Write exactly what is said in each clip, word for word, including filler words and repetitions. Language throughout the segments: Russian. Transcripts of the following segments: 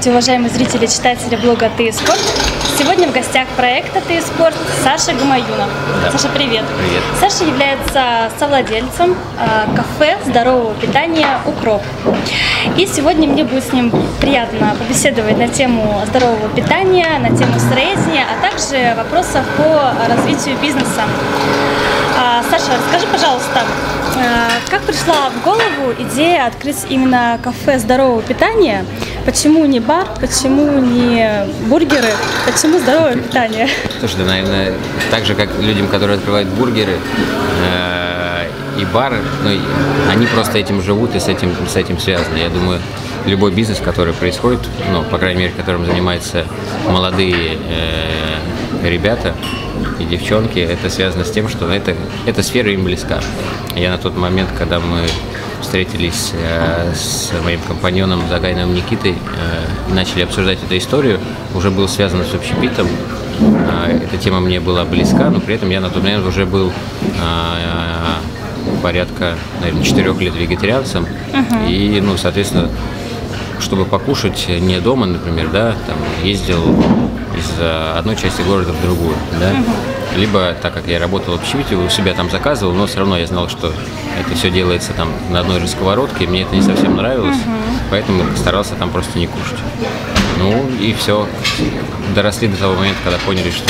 Здравствуйте, уважаемые зрители и читатели блога ТСпорт. Сегодня в гостях проекта ТСпорт Саша Гамаюнов. Да. Саша, привет. Привет. Саша является совладельцем э, кафе здорового питания «Укроп». И сегодня мне будет с ним приятно побеседовать на тему здорового питания, на тему сыроедения, а также вопросов по развитию бизнеса. Э, Саша, расскажи, пожалуйста, э, как пришла в голову идея открыть именно кафе здорового питания? Почему не бар, почему не бургеры, почему здоровое питание? Слушай, да, наверное, так же, как людям, которые открывают бургеры э, и бары, ну, они просто этим живут и с этим, с этим связаны. Я думаю, любой бизнес, который происходит, ну, по крайней мере, которым занимаются молодые э, ребята и девчонки, это связано с тем, что это, эта сфера им близка. Я на тот момент, когда мы встретились э, с моим компаньоном Загайновым Никитой, э, начали обсуждать эту историю, уже был связан с общепитом. Э, эта тема мне была близка, но при этом я на тот момент уже был э, порядка, наверное, четырех лет вегетарианцем. Uh-huh. И, ну, соответственно, чтобы покушать не дома, например, да, там, ездил из одной части города в другую, да. Uh-huh. Либо, так как я работал в общепите, у себя там заказывал, но все равно я знал, что это все делается там на одной же сковородке, мне это не совсем нравилось, uh-huh. поэтому старался там просто не кушать. Ну и все, доросли до того момента, когда поняли, что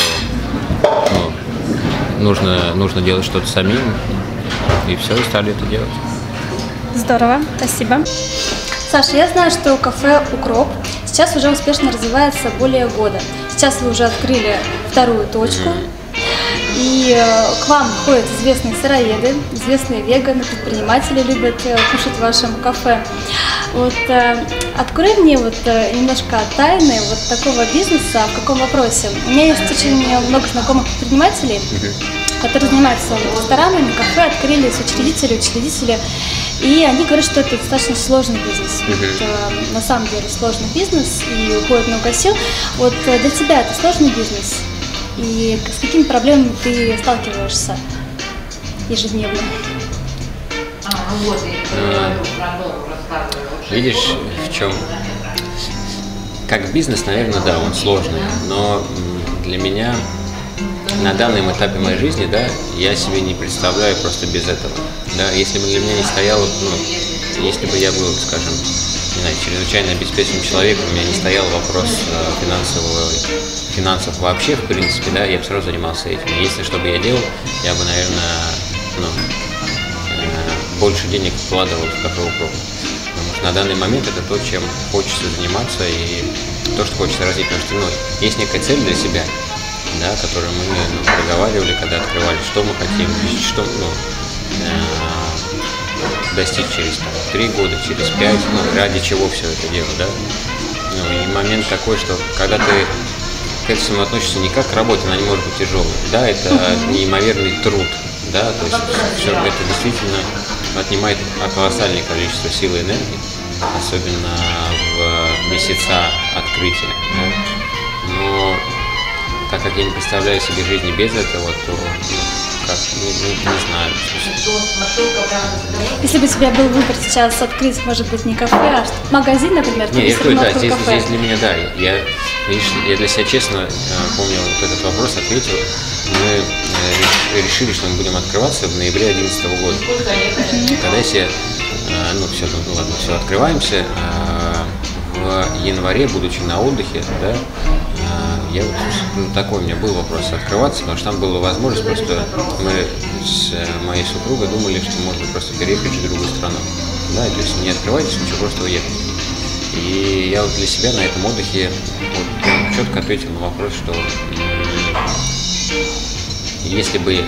ну, нужно, нужно делать что-то самим, и все, и стали это делать. Здорово, спасибо. Саша, я знаю, что кафе «Укроп» сейчас уже успешно развивается более года. Сейчас вы уже открыли вторую точку. Mm-hmm. И э, к вам ходят известные сыроеды, известные веганы, предприниматели любят э, кушать в вашем кафе. Вот э, открой мне вот э, немножко тайны вот такого бизнеса. В каком вопросе? У меня есть очень много знакомых предпринимателей, mm-hmm. которые занимаются ресторанами, кафе, открыли учредители, учредители. И они говорят, что это достаточно сложный бизнес. Mm-hmm. Вот, э, на самом деле сложный бизнес и уходит много сил. Вот э, для тебя это сложный бизнес? И с какими проблемами ты сталкиваешься ежедневно? А, видишь, в чем? Как бизнес, наверное, да, он сложный. Но для меня на данном этапе моей жизни, да, я себе не представляю просто без этого. Да, если бы для меня не стояло, ну, если бы я был, скажем, не знаю, чрезвычайно обеспеченным человеком, у меня не стоял вопрос э, финансового, финансов вообще, в принципе, да, я бы сразу занимался этим. Если что бы я делал, я бы, наверное, ну, э, больше денег вкладывал в кафе «Укроп». Потому что на данный момент это то, чем хочется заниматься и то, что хочется развить. Потому что, ну, есть некая цель для себя, да, которую мы ну, проговаривали, когда открывали, что мы хотим, что, ну, э, достичь через там, три года, через пять, ну, ради чего все это дело, да. Ну, и момент такой, что когда ты к этому относишься не как к работе, она не может быть тяжелой, да, это неимоверный труд, да, то есть все это действительно отнимает колоссальное количество сил и энергии, особенно в месяца открытия, да. Но так как я не представляю себе жизни без этого, то ну, как, не, не, не знаю. Если бы у тебя был выбор сейчас открыть, может быть, не кафе, а магазин, например, не, я говорю, да, здесь, здесь для меня, да, я, видишь, я для себя честно помню вот этот вопрос, ответил. Мы решили, что мы будем открываться в ноябре две тысячи одиннадцатого года. Mm-hmm. Когда все, ну, все, ну ладно, все, открываемся, в январе, будучи на отдыхе, да, я вот, ну, такой у меня был вопрос открываться, потому что там была возможность, просто мы с моей супругой думали, что можно просто переехать в другую страну, да, то есть не открывайтесь, ничего, просто уехать. И я вот для себя на этом отдыхе вот, прям четко ответил на вопрос, что если бы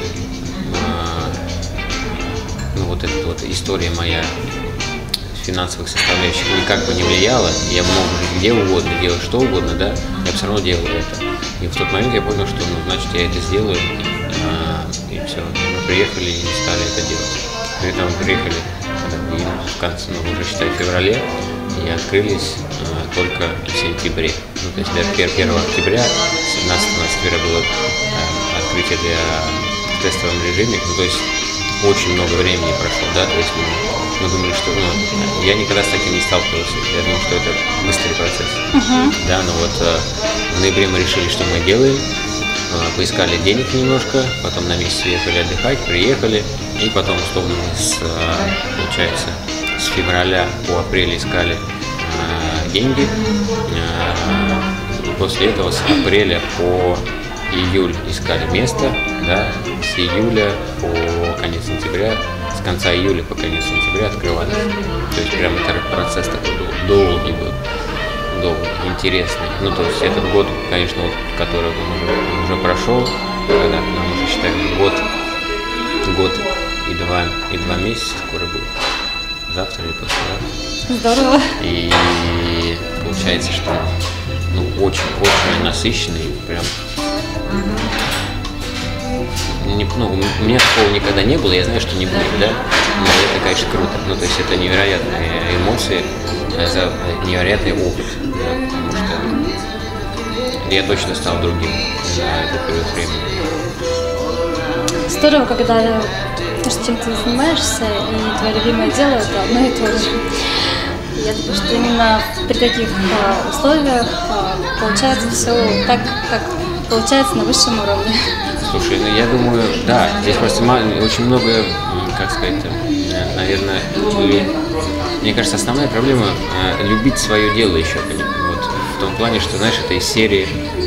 ну, вот эта вот история моя финансовых составляющих никак бы не влияла, я бы мог жить где угодно, делать что угодно, да, я бы все равно делал это. И в тот момент я понял, что, ну, значит, я это сделаю, и, и все. Мы приехали и стали это делать. При этом мы приехали и в конце, ну, уже считай, в феврале, и открылись а, только в сентябре. Ну, то есть даже первого октября, семнадцатого октября было а, открытие для в тестовом режиме, ну, то есть очень много времени прошло, да, то есть мы Мы думали, что ну, я никогда с таким не сталкивался. Я думал, что это быстрый процесс. Угу. Да, но вот э, в ноябре мы решили, что мы делаем. Э, поискали денег немножко, потом на месяц уехали отдыхать, приехали. И потом, условно, мы с, э, получается, с февраля по апрель искали э, деньги. Э, после этого с апреля по июль искали место, да, с июля по конец сентября, с конца июля по конец сентября открывались. То есть прям этот процесс такой был долгий был, долгий, интересный. Ну, то есть этот год, конечно, вот, который уже, уже прошел, когда нам уже считаем год, год и два, и два месяца скоро будет. Завтра или послезавтра. Здорово. И получается, что ну, очень-очень насыщенный, прям. Не, ну, у меня такого никогда не было, я знаю, что не будет, да, но это, конечно, круто. Ну, то есть это невероятные эмоции, это невероятный опыт, да, потому что я точно стал другим за этот период времени. Здорово, когда то, чем ты занимаешься, и твое любимое дело, это одно и то же. Я думаю, что именно при таких а, условиях а, получается все так, как получается на высшем уровне. Слушай, ну я думаю, да, здесь просто очень много, как сказать, наверное, мне кажется, основная проблема э, любить свое дело еще, вот, в том плане, что, знаешь, это из серии,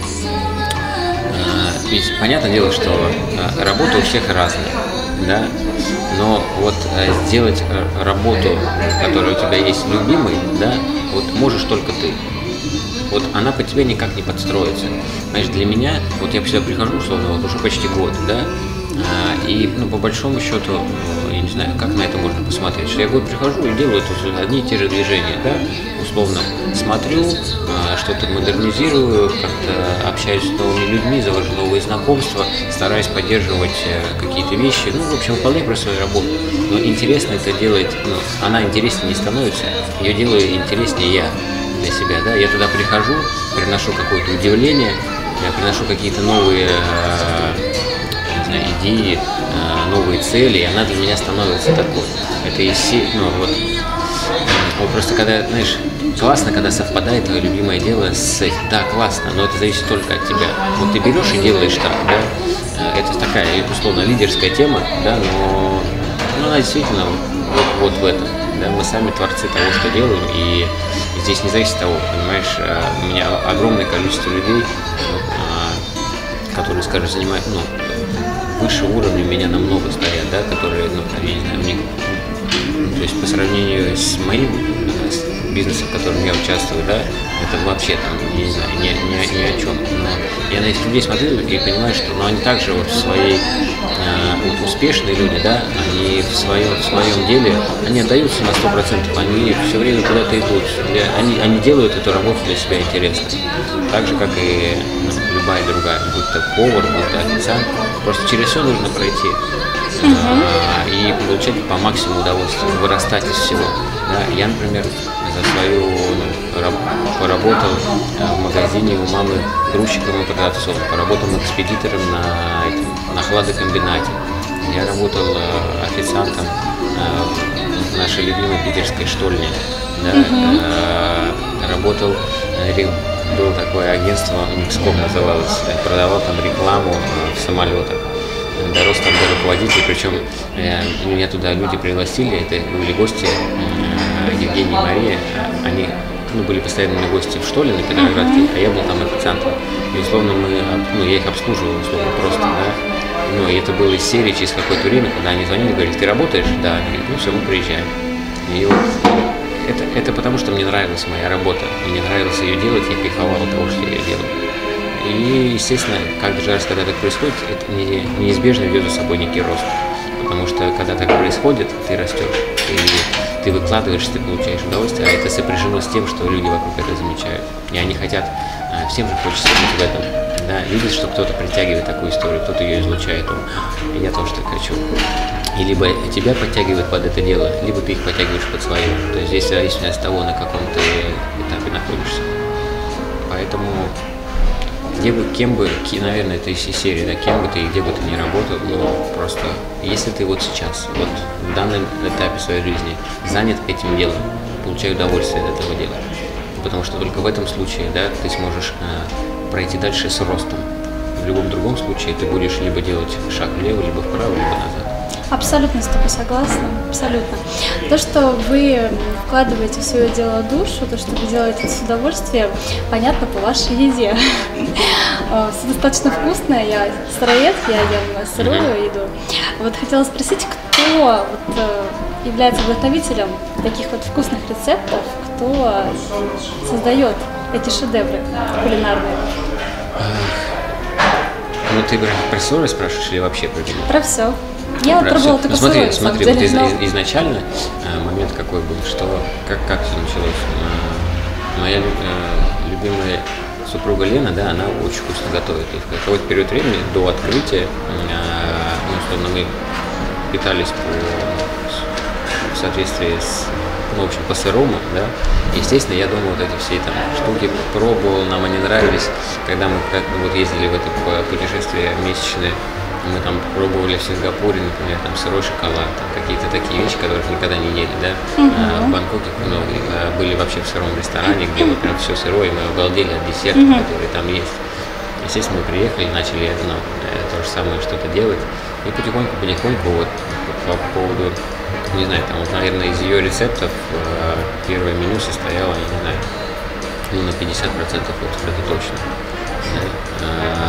э, ведь понятное дело, что э, работа у всех разная, да, но вот э, сделать э, работу, которая у тебя есть любимой, да, вот можешь только ты. Вот она по тебе никак не подстроится. Знаешь, для меня, вот я сюда прихожу, условно, вот уже почти год, да, а, и, ну, по большому счету, я не знаю, как на это можно посмотреть, что я год прихожу и делаю тут одни и те же движения, да, условно, смотрю, а, что-то модернизирую, как-то общаюсь с новыми людьми, завожу новые знакомства, стараюсь поддерживать какие-то вещи, ну, в общем, выполняю просто свою работу. Но интересно это делает, ну, она интереснее не становится, ее делаю интереснее я. Для себя, да, я туда прихожу, приношу какое-то удивление, я приношу какие-то новые э, не знаю, идеи, э, новые цели, и она для меня становится такой. Это и все, ну вот, вот просто когда, знаешь, классно, когда совпадает твое любимое дело с этим, да, классно, но это зависит только от тебя. Вот ты берешь и делаешь так, да, это такая, условно, лидерская тема, да, но, но она действительно вот, вот в этом. Да, мы сами творцы того, что делаем, и здесь не зависит от того, понимаешь, у меня огромное количество людей, которые, скажем, занимают, ну, выше уровня меня намного стоят, да, которые, ну, я не знаю, мне, ну, то есть по сравнению с моим с бизнесом, в котором я участвую, да, это вообще там, я не знаю, ни, ни, ни о чем. Но я на этих людей смотрю и понимаю, что, ну, они также вот в своей, э, вот успешные люди, да, они в своем, в своем деле, они отдаются на сто процентов, они все время куда-то идут, они, они делают эту работу для себя интересной. Так же, как и, ну, любая другая, будь то повар, будь то официант, просто через все нужно пройти. Uh-huh. И получать по максимуму удовольствия, вырастать из всего. Да, я, например, за свою, ну, раб, поработал в магазине у мамы грузчиком и продавцом, поработал экспедитором на, этим, на хладокомбинате. Я работал официантом в нашей любимой питерской штольне. Да, uh-huh. Работал, было такое агентство, Микском называлось, продавал там рекламу в самолетах. Дорос там до руководителей, причем э, меня туда люди пригласили, это были гости, э, Евгений и Мария, они, ну, были постоянными гости в Штоле на Петроградке, uh-huh. а я был там официантом. И условно мы, ну, я их обслуживал, условно, просто, да. Ну, и это было из серии через какое-то время, когда они звонили, говорили, ты работаешь? Да, они говорят, ну все, мы приезжаем. И вот это, это потому, что мне нравилась моя работа, мне нравилось ее делать, я кайфовал от того, что я делаю. И, естественно, каждый раз, когда так происходит, это не, неизбежно ведет за собой некий рост. Потому что, когда так происходит, ты растешь, ты, ты выкладываешься, ты получаешь удовольствие, а это сопряжено с тем, что люди вокруг это замечают. И они хотят, всем же хочется быть в этом. Да, видят, что кто-то притягивает такую историю, кто-то ее излучает, он, и я тоже так хочу. И либо тебя подтягивают под это дело, либо ты их подтягиваешь под свое. То есть здесь зависит от того, на каком ты этапе находишься. Поэтому где бы, кем бы, наверное, это из серии, да, кем бы ты и где бы ты ни работал, ну, просто, если ты вот сейчас, вот в данном этапе своей жизни занят этим делом, получай удовольствие от этого дела, потому что только в этом случае, да, ты сможешь э, пройти дальше с ростом. В любом другом случае ты будешь либо делать шаг влево, либо вправо, либо назад. Абсолютно с тобой согласна, абсолютно. То, что вы вкладываете в свое дело душу, то, что вы делаете с удовольствием, понятно по вашей еде. Все достаточно вкусное, я сыроед, я ем сырую еду. Вот хотела спросить, кто вот является вдохновителем таких вот вкусных рецептов, кто создает эти шедевры кулинарные? Ну, ты про сырое спрашиваешь или вообще про вино? Про все. Я вот пробовала только ну, смотри, сырое, смотри, деле, вот из, но... из, изначально э, момент какой был, что как, как все началось. Э, моя э, любимая супруга Лена, да, она очень вкусно готовит. То есть в какой-то период времени до открытия, э, ну, условно, мы питались по, в соответствии с, ну, в общем, по сырому, да. Естественно, я дома вот эти все там штуки пробовал, нам они нравились. Когда мы как, вот ездили в это путешествие месячное, мы там пробовали в Сингапуре, например, там сырой шоколад, там какие-то такие вещи, которых никогда не ели, да. Uh-huh. А, в Бангкоке ну, были вообще в сыром ресторане, где вот прям все сырое, и мы обалдели от десертов, uh-huh. которые там есть. Естественно, мы приехали, начали ну, то же самое что-то делать, и потихоньку-потихоньку вот по поводу, не знаю, там вот, наверное, из ее рецептов первое меню состояло, я не знаю, ну, на пятьдесят процентов вот это точно. Да?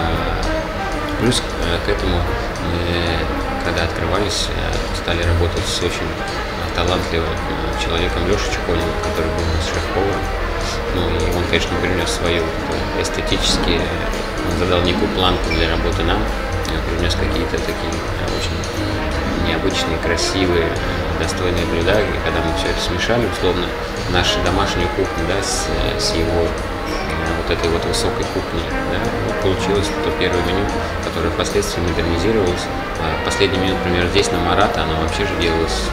Плюс к этому мы, когда открывались, стали работать с очень талантливым человеком Лешей Чекониным, который был у нас шеф-поваром. Ну и он, конечно, принес свою эстетически, он задал некую планку для работы нам, принес какие-то такие очень необычные, красивые, достойные блюда. И когда мы все это смешали, условно, нашу домашнюю кухню, да, с, с его вот этой вот высокой кухней, да, вот получилось то первое меню, которое впоследствии модернизировалось. Последний меню, например, здесь на Марата, оно вообще же делалось,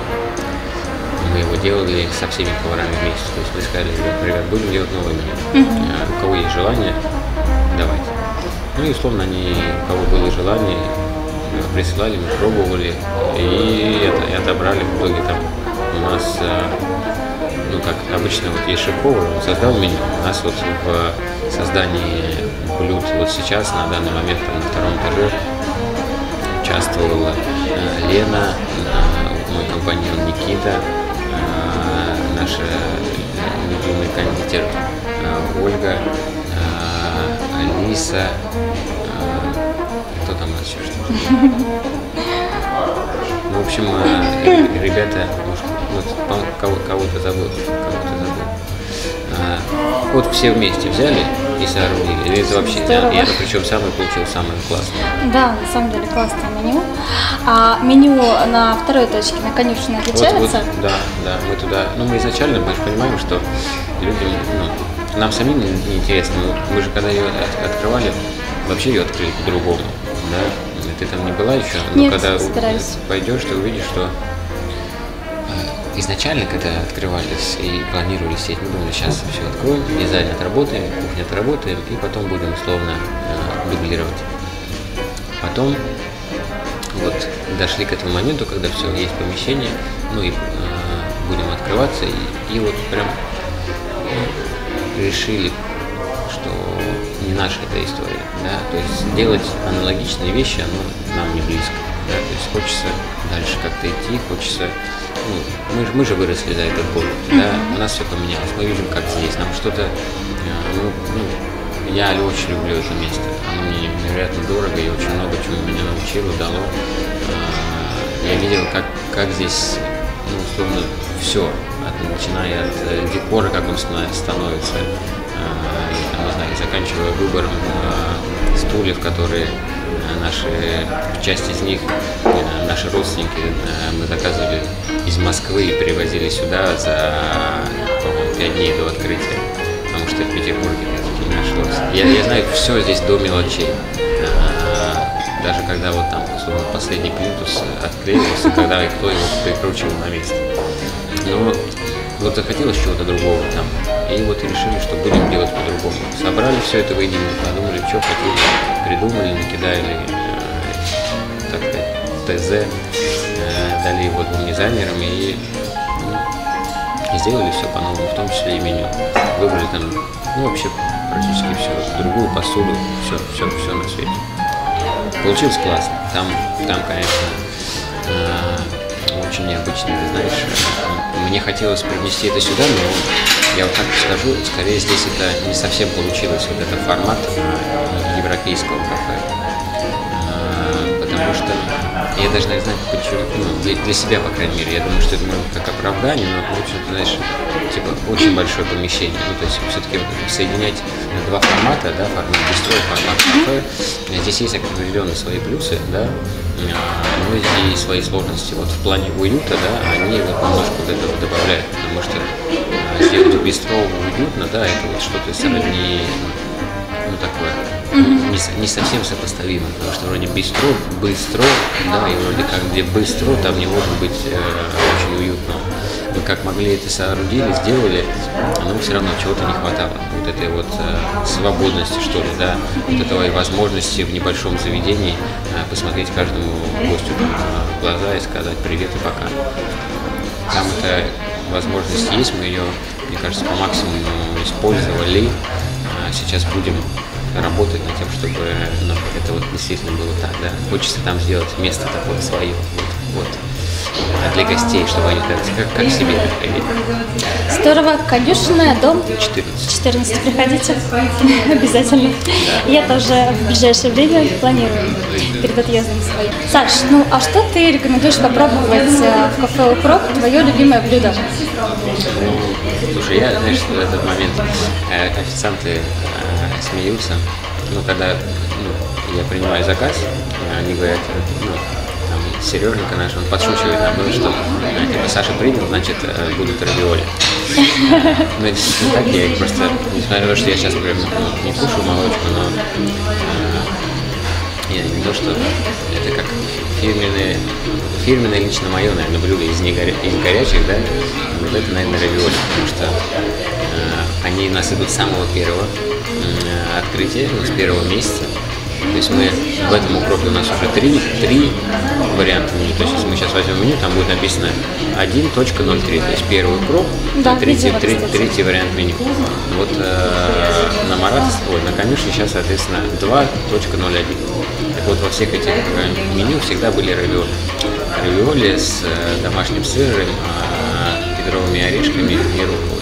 мы его делали со всеми поварами вместе. То есть мы сказали, ребят, будем делать новое меню. Mm-hmm. У кого есть желание, давайте. Ну и условно они, у кого было желание, присылали, мы пробовали и, это, и отобрали. В итоге там у нас, ну как обычно, вот есть шеф-повар, он создал меню. У нас вот в создании блюд вот сейчас, на данный момент, там, на втором этаже участвовала Лена, мой компаньон Никита, наша любимый кондитер Ольга, Алиса, кто там у нас еще что-то? Ну, в общем, ребята, может, вот, кого-то забыл, кого-то забыл. Вот все вместе взяли и соорудили. Или это вообще, да, и это причем самое получил самое классное. Да, на самом деле классное меню. А меню на второй точке, на конюшне, отличается? Вот, вот, да, да, мы туда, ну мы изначально, мы же понимаем, что людям, ну, нам самим не интересно. Мы же когда ее от, открывали, вообще ее открыли по-другому, да. Ты там не была еще, но Нет, когда собираюсь. Пойдешь, ты увидишь, что изначально, когда открывались и планировали сеть, мы думали, сейчас все откроем, дизайн отработаем, кухню отработаем, и потом будем условно э, дублировать. Потом вот дошли к этому моменту, когда все, есть помещение, ну и э, будем открываться, и, и вот прям э, решили, что не наша эта история, да, то есть делать аналогичные вещи, оно нам не близко. Да, то есть хочется дальше как-то идти, хочется, ну, мы, мы же выросли за этот год, да, у нас все поменялось, мы видим, как здесь, нам что-то, ну, ну, я очень люблю это место, оно мне невероятно дорого и очень много чему меня научило, дало, я видел, как, как здесь, ну, условно, все, от, начиная от декора, как он становится, я не знаю, заканчивая выбором стульев, которые наши, часть из них, наши родственники, мы заказывали из Москвы и привозили сюда за, по-моему, пять дней до открытия, потому что в Петербурге не нашлось. Я, я знаю все здесь до мелочей. Даже когда вот там, условно, последний плинтус отклеивался, когда кто его прикручивал на место. Но вот захотелось чего-то другого там, и вот решили, что будем делать по-другому. Собрали все это воедино, подумали, что хотели, придумали, накидали, э, так сказать, ТЗ, э, дали его двум дизайнерам и, ну, и сделали все по-новому, в том числе и меню. Выбрали там, ну, вообще практически все, другую посуду, все, все, все на свете. Получилось классно. Там, там конечно, э, очень необычно, ты знаешь. Мне хотелось привнести это сюда, но я вот так скажу, скорее здесь это не совсем получилось, вот этот формат э, европейского кафе. Э, потому что я даже не знаю, почему, ну, для, для себя, по крайней мере, я думаю, что это может быть как оправдание, но, в общем-то, знаешь, типа, очень большое помещение. Ну, то есть, все-таки соединять два формата, да, формат бистро и формат кафе, здесь есть определенные свои плюсы, да, но и свои сложности. Вот в плане уюта, да, они вот немножко вот это вот добавляют, потому что сделать бистро уютно, да, это вот что-то сродни, ну, такое, mm-hmm. не, не совсем сопоставимо, потому что вроде бистро, быстро, да, и вроде как где быстро, там не может быть э, очень уютно. Мы как могли это соорудили, сделали, но все равно чего-то не хватало. Вот этой вот э, свободности, что ли, да, вот этой возможности в небольшом заведении э, посмотреть каждому гостю в глаза и сказать привет и пока. Там эта возможность есть, мы ее, мне кажется, по максимуму использовали. Сейчас будем работать над тем, чтобы, ну, это вот действительно было так, да. Хочется там сделать место такое свое, вот, вот. А для гостей, чтобы они так, как, как себе приходили. Здорово. Конюшенная, дом? четырнадцать. четырнадцать. Приходите. Обязательно. Да. Я тоже в ближайшее время планирую перед отъездом своим. Саш, ну а что ты рекомендуешь попробовать в кафе «Укроп», твое любимое блюдо? Ну, слушай, я, знаешь, в этот момент э, официанты э, смеются. Ну, когда ну, я принимаю заказ, они говорят, ну, Сереженька наш, он подшучивает нам, ну, что типа Саша принял, значит, будут равиоли. Ну, это не так, я их просто, несмотря на то, что я сейчас, например, не кушаю молочку, но я не то, что это как фирменное, фирменное лично мое, наверное, блюдо из, негоря... из горячих, да, вот это, наверное, равиоли, потому что э, они у нас идут с самого первого э, открытия, ну, с первого месяца. То есть мы в этом укропе у нас уже три, три варианта меню. То есть если мы сейчас возьмем меню, там будет написано один точка ноль три, то есть первый укроп, да, третий, третий, третий вариант меню. Вот э, на Марат, ой, на Конюшне сейчас, соответственно, два точка ноль один. Так вот, во всех этих меню всегда были равиоли. Равиоли с э, домашним сыром, э, кедровыми орешками и рукколой.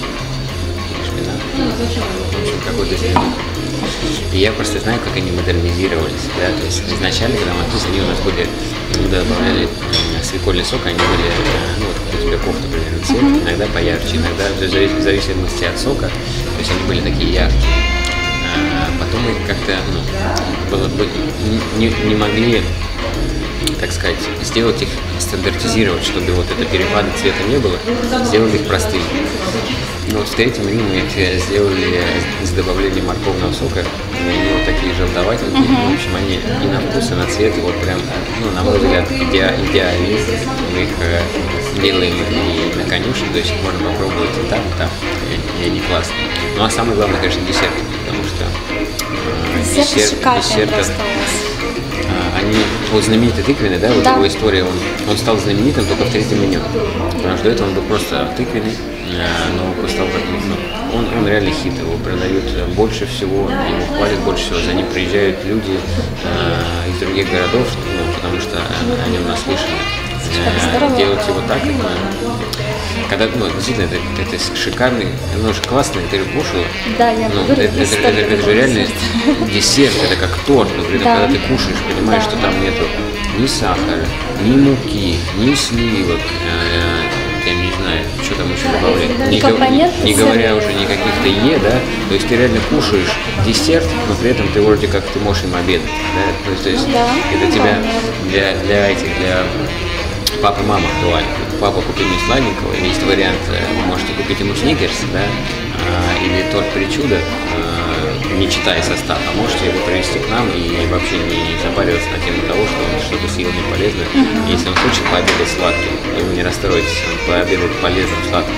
В общем, какой-то И я просто знаю, как они модернизировались, да, то есть изначально, когда мы открылись, они у нас были, мы добавляли свекольный сок, они были, ну, вот как у тебя кофта, примерно, цвет, uh-huh. иногда поярче, иногда в зависимости от сока, то есть они были такие яркие. А потом мы как-то, ну, было, не, не могли, так сказать, сделать их, стандартизировать, чтобы вот это перепады цвета не было, сделали их простыми. Ну вот в третьем меню мы их сделали с добавлением морковного сока, они вот такие желтоватенькие, uh-huh. в общем, они и на вкус, и на цвет, и вот прям, ну, на мой взгляд, иде, идеальные. Мы их э, делаем и на Конюшне, то есть можно попробовать и там, и там, и, и они классные. Ну а самое главное, конечно, десерт, потому что э, десерт, десертов, они, вот знаменитый тыквенный, да, вот да. его история, он, он стал знаменитым только в третьем меню, потому что до этого он был просто тыквенный, но после того, как ну, он, он реально хит, его продают больше всего, его хвалят больше всего, за ним приезжают люди э, из других городов, ну, потому что они у нас слышали. Э, делать его так, это, когда, ну, действительно, это, это шикарный, ну, же классный, ты же кушала. Да, я ну, это, это, это, это, это же реально десерт, это как торт, но при этом, да. когда ты кушаешь, понимаешь, да. что там нету ни сахара, ни муки, ни сливок, э, я не знаю, что там еще добавлять, не, не, не говоря уже ни каких-то е, да, то есть ты реально кушаешь десерт, но при этом ты вроде как ты можешь им обедать, да, то есть, да. это тебя для, для этих, для папы и мамы актуально. Папа, купи мне сладенького, есть вариант, вы можете купить ему сникерс, да, а, или торт причуда, а, не читая состав, а можете его привезти к нам и вообще не запариваться на тему того, что он что-то съел не полезное. Mm-hmm. Если он хочет пообедать сладким, и вы не расстроитесь, он пообедает полезным сладким.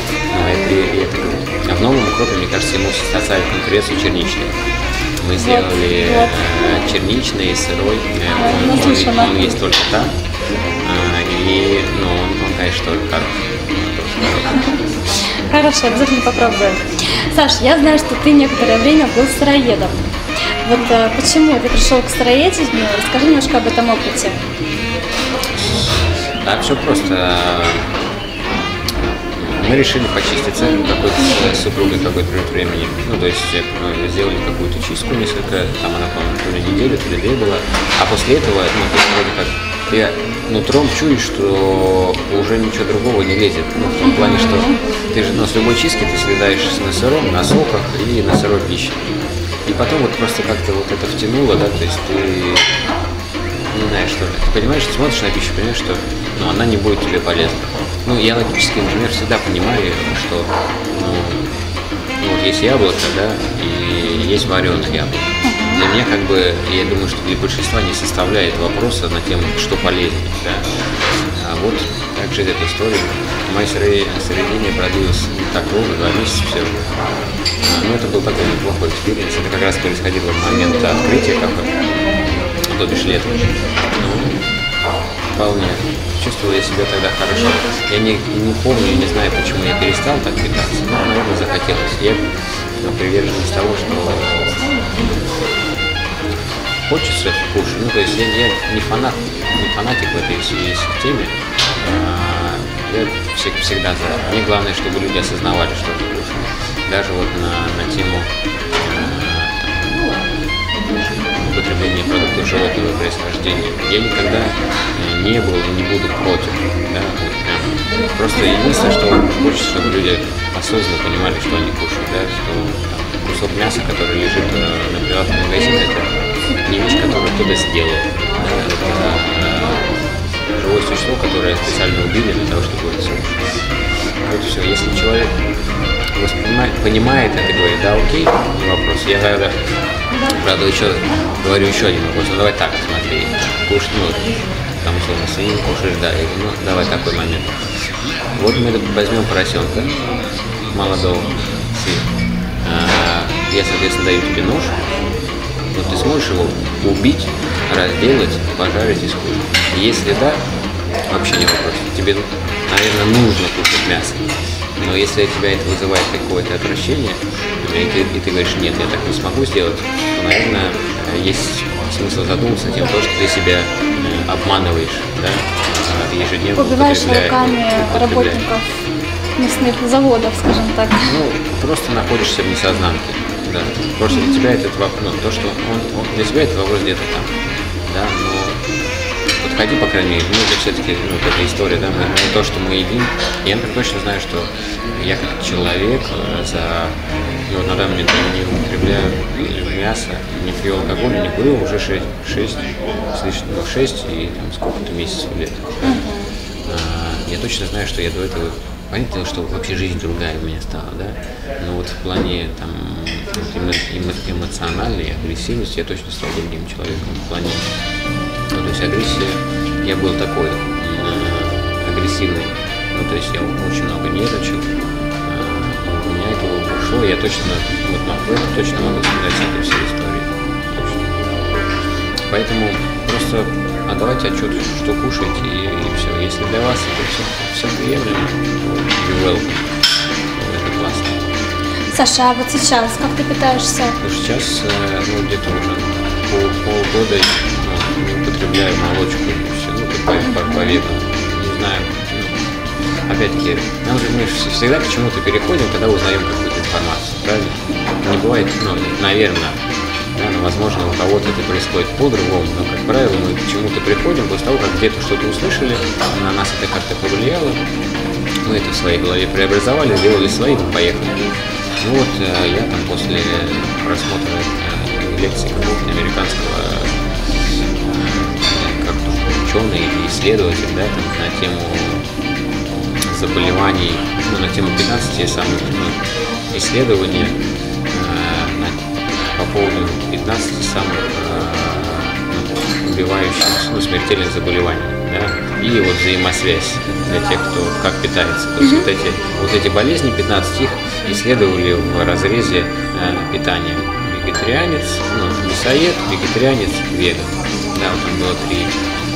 Но это, и это круто. А в новом укропе, мне кажется, ему составили конкуренцию черничный. Мы сделали вот, вот. черничный, сырой, он, он, он, он есть только там, и ну, он, он, конечно, тоже хороший. Хорошо, обязательно попробую. Саш, я знаю, что ты некоторое время был сыроедом. Вот а, почему ты пришел к сыроедению? Расскажи немножко об этом опыте. Да, все просто. Мы решили почиститься какой-то с супругой какое-то времени. Ну, то есть ну, сделали какую-то чистку несколько, там она, по-моему, то ли неделю, то ли две была. А после этого, ну, то есть вроде как, ты нутром чуешь, что уже ничего другого не лезет. Ну, в том плане, что ты же, ну, с любой чистки ты съедаешь на сыром, на соках и на сырой пище. И потом вот просто как-то вот это втянуло, да, то есть ты не знаешь, что ты понимаешь, ты смотришь на пищу, понимаешь, что ну, она не будет тебе полезна. Ну, я логический инженер всегда понимаю, что ну, ну, вот есть яблоко, да, и есть вареных яблок. Для меня, как бы, я думаю, что для большинства не составляет вопроса на тему, что полезнее, да. А вот так же эта история. Моя сыроедение продлилось не так долго, два месяца всего. Но это был такой неплохой экспириенс. Это как раз происходило в момент открытия кафе, то бишь летом. Ну, вполне. Чувствовал я себя тогда хорошо. Я не, не помню, не знаю, почему я перестал так питаться. Но, наверное, захотелось. Я ну, приверженец того, что хочется кушать. Ну, то есть я, я не фанат, не фанатик в этой системе. А, я всегда за. Мне главное, чтобы люди осознавали, что они кушают. Даже вот на, на тему употребления продуктов животного происхождения. Я никогда не был и не буду против. Да? Вот прям. Просто единственное, что хочется, чтобы люди осознанно понимали, что они кушают. Да? Что там, кусок мяса, который лежит на прилавке магазина, это не вещь, которую кто-то сделал. Да? Это э, живое существо, которое специально убили для того, чтобы это все. Вот все. Если человек воспринимает, понимает это, говорит, да, окей, не вопрос. Я тогда, правда, еще говорю еще один вопрос. Ну, давай так, смотри, кушать, ну, там, условно, свинину кушаешь, да, я говорю, ну, давай такой момент. Вот мы возьмем поросенка молодого, а, я, соответственно, даю тебе нож, но ты сможешь его убить, разделать, пожарить и скушать. Если да, вообще не вопрос. Тебе, наверное, нужно кушать мясо. Но если у тебя это вызывает какое-то отвращение, и ты, и ты говоришь, нет, я так не смогу сделать, то, наверное, есть смысл задуматься тем, что ты себя обманываешь, да, ежедневно. Убиваешь руками работников мясных заводов, скажем так. Ну, просто находишься в несознанке, да. Просто для тебя этот вопрос, ну, то, что он, он, для тебя этот вопрос где-то там, да, но подходи, по крайней мере, ну, это все-таки ну, вот эта история, да, мы, мы, то, что мы едим, я точно знаю, что я как человек за, ну, вот на данный момент я не употребляю мясо, не пью алкоголь, не курю уже шесть, шесть, ну, шесть и там сколько-то месяцев лет. А, я точно знаю, что я до этого, понятно, что вообще жизнь другая у меня стала, да, но вот в плане там эмо, эмо, эмоциональной агрессивности я точно стал другим человеком в плане. Ну, то есть агрессия, я был такой э, агрессивный, ну, то есть я очень много нервничал, э, у меня это ушло, я точно, вот, ну, это точно могу сказать с этой всей истории, точно. Поэтому просто отдавайте отчет, что кушаете, и, и все. Если для вас это все, все приемлемо, то you welcome, то это классно. Саша, а вот сейчас как ты питаешься? Ну, сейчас, э, ну, где-то уже пол, полгода не употребляю молочку, все, ну, по, по, по веку, не знаю, ну, опять-таки, нам же мы всегда к чему-то переходим, когда узнаем какую-то информацию, правильно? Не бывает, ну, наверное, да, но, возможно, у кого-то это происходит по-другому, но, как правило, мы к чему-то приходим после того, как где-то что-то услышали, на нас это как-то повлияло, мы это в своей голове преобразовали, сделали свои, мы поехали. Ну вот, я там после просмотра лекции какого-то американского ученый и исследователь, да, там, на тему заболеваний, ну, на тему пятнадцати самых ну, исследований э, на, по поводу пятнадцати самых э, убивающих, ну, смертельных заболеваний, да, и вот взаимосвязь для тех, кто как питается. То есть mm-hmm. вот, эти, вот эти болезни, пятнадцать их исследовали в разрезе э, питания. Вегетарианец, ну, мясоед, вегетарианец, веган. Да, вот там было три.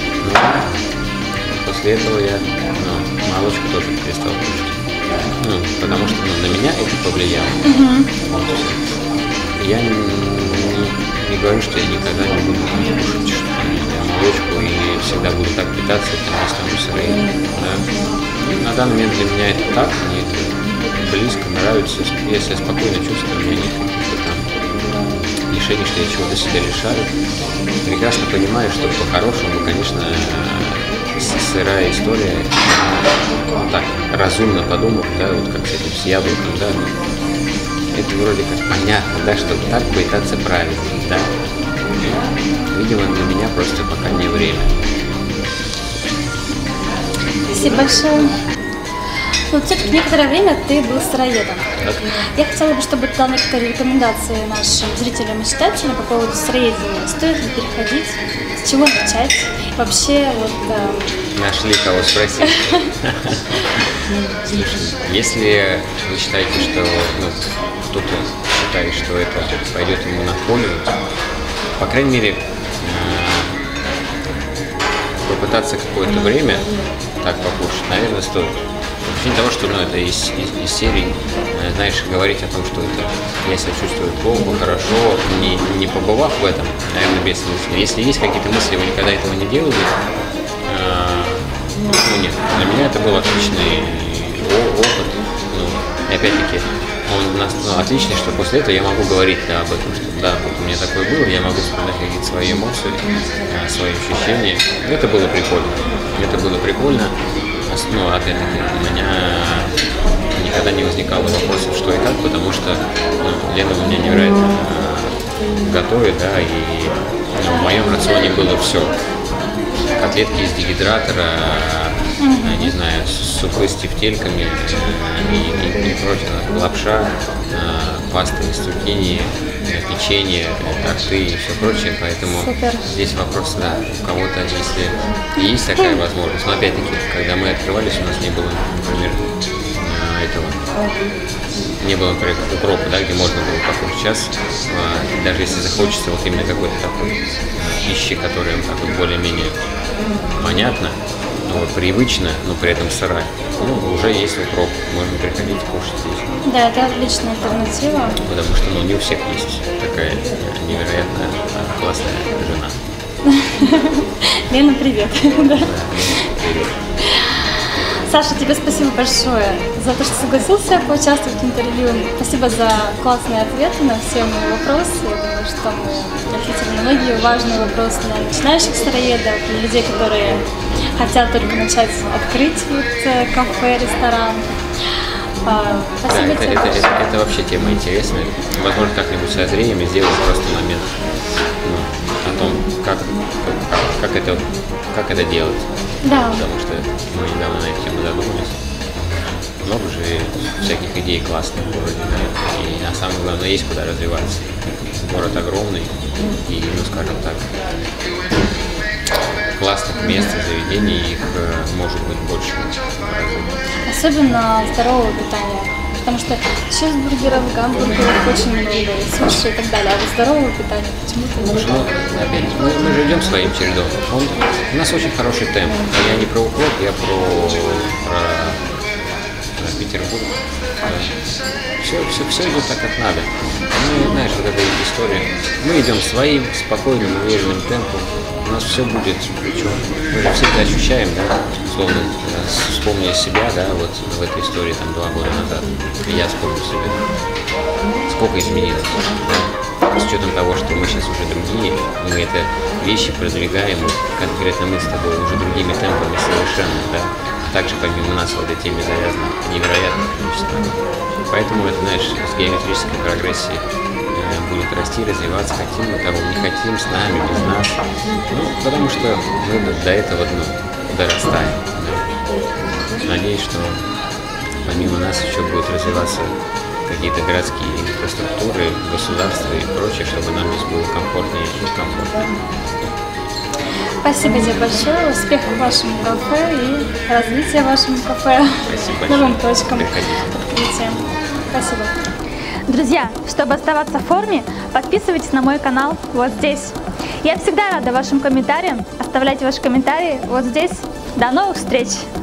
Ну, после этого я ну, молочку тоже перестал кушать. Ну, потому что ну, на меня это повлияло. Mm-hmm. Вот, я не, не, не говорю, что я никогда не буду кушать что-то, молочку и всегда буду так питаться, это не останусь сырым. Да. На данный момент для меня это так, мне это близко, нравится, я себя спокойно чувствую, у меня нет каких-то там лишений, что я чего-то себя лишаю. Прекрасно понимаю, что по-хорошему, конечно, сырая история, ну, так, разумно подумав, да, вот как с этим, с яблоком, да, это вроде как понятно, да, что так питаться правильно, да. Видимо, для меня просто пока не время. Спасибо большое. Но все-таки некоторое время ты был сыроедом. Так. Я хотела бы, чтобы ты дал некоторые рекомендации нашим зрителям и читателям по поводу сыроедения. Стоит ли переходить? С чего начать? Вообще, вот... Э... Нашли кого спросить. Слушай, если вы считаете, что ну, кто-то считает, что это пойдет ему на пользу, по крайней мере, попытаться какое-то время так покушать, наверное, стоит. По причине того, что ну, это из, из, из серии, знаешь, говорить о том, что это я себя чувствую плохо, хорошо, не, не побывав в этом, наверное, бессмысленно. Если есть какие-то мысли, вы никогда этого не делали, э, ну нет, для меня это был отличный опыт. Ну, и опять-таки, он у нас ну, отличный, что после этого я могу говорить да, об этом, что да, вот у меня такое было, я могу вспоминать какие-то свои эмоции, свои ощущения. Это было прикольно. Это было прикольно. Ну, опять-таки, у меня никогда не возникало вопросов, что и как, потому что ну, Лена у меня невероятно готовит, да, и ну, в моем рационе было все. Котлетки из дегидратора, mm-hmm. не знаю, супы с тефтельками и, и, и прочее, лапша, паста из цукини, печенье, торты и все прочее, поэтому Супер. Здесь вопрос, да, у кого-то, если есть такая возможность, но опять-таки, когда мы открывались, у нас не было, например, этого, не было, например, укропа, да, где можно было покушать. Сейчас, даже если захочется вот именно какой-то такой пищи, которая так вот более-менее понятно, ну, привычно, но при этом сырая, ну, уже есть укроп, можно приходить и кушать здесь. Да, это отличная альтернатива. Потому что ну, не у всех есть такая невероятно классная жена. Лена, привет. Да, привет. Саша, тебе спасибо большое за то, что согласился поучаствовать в интервью. Спасибо за классные ответы на все мои вопросы. Я думаю, что мы ответили на многие важные вопросы для начинающих сыроедов, для людей, которые хотят только начать открыть вот кафе, ресторан. Спасибо да, тебе. Это, это, это, это вообще тема интересная. Возможно, как-нибудь созреем и сделаем просто момент ну, о том, как, как, как, это, как это делать. Да. Потому что мы недавно на эту тему задумались. Много же всяких идей классных в городе, да? И на самом главное есть куда развиваться. Город огромный и, ну скажем так, классных мест и заведений их может быть больше. Особенно здорового питания. Потому что чизбургеров, гамбургеров очень много, и суши и так далее. А вот здорового питания почему-то не ну, опять, мы, мы же идем своим чередом. Он, у нас очень хороший темп. Я не про укроп, я про, про, про Петербург. Все, все, все идет так, как надо. Мы, знаешь, вот эта история. Мы идем своим, спокойным, уверенным темпом. У нас все будет, причем мы же всегда ощущаем, да, условно, вспомни себя, да, вот в этой истории там два года назад, и я вспомнил себя, сколько изменилось, да, с учетом того, что мы сейчас уже другие, мы это вещи продвигаем, конкретно мы с тобой уже другими темпами совершенно, да, также помимо нас в этой теме завязано невероятное количество, поэтому это, знаешь, с геометрической прогрессией будет расти, развиваться, хотим мы того, не хотим, с нами, без нас. Ну, потому что мы до этого ну, дорастаем. Да. Надеюсь, что помимо нас еще будут развиваться какие-то городские инфраструктуры, государства и прочее, чтобы нам здесь было комфортнее и комфортнее. Спасибо тебе большое, успехов вашему кафе и развития вашему кафе. Спасибо. Новым точкам Приходите. открытия. Спасибо. Друзья, чтобы оставаться в форме, подписывайтесь на мой канал вот здесь. Я всегда рада вашим комментариям. Оставляйте ваши комментарии вот здесь. До новых встреч!